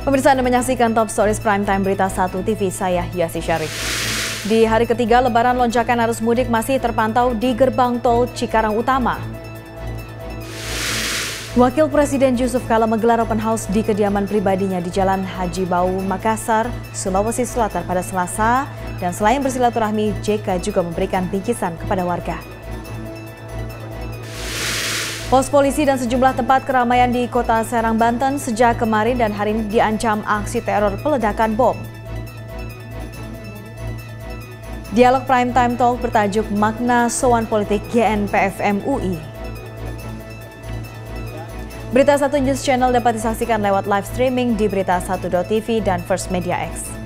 Pemirsa, Anda menyaksikan Top Stories Primetime Berita 1 TV, saya Yasi Syarif. Di hari ketiga Lebaran, lonjakan arus mudik masih terpantau di gerbang tol Cikarang Utama. Wakil Presiden Yusuf Kala menggelar open house di kediaman pribadinya di Jalan Haji Bau, Makassar, Sulawesi Selatan pada Selasa. Dan selain bersilaturahmi, JK juga memberikan bingkisan kepada warga. Pos polisi dan sejumlah tempat keramaian di kota Serang, Banten sejak kemarin dan hari ini diancam aksi teror peledakan bom. Dialog Primetime Talk bertajuk Makna Sowan Politik GNPF MUI. Berita 1 News Channel dapat disaksikan lewat live streaming di berita1.tv dan First Media X.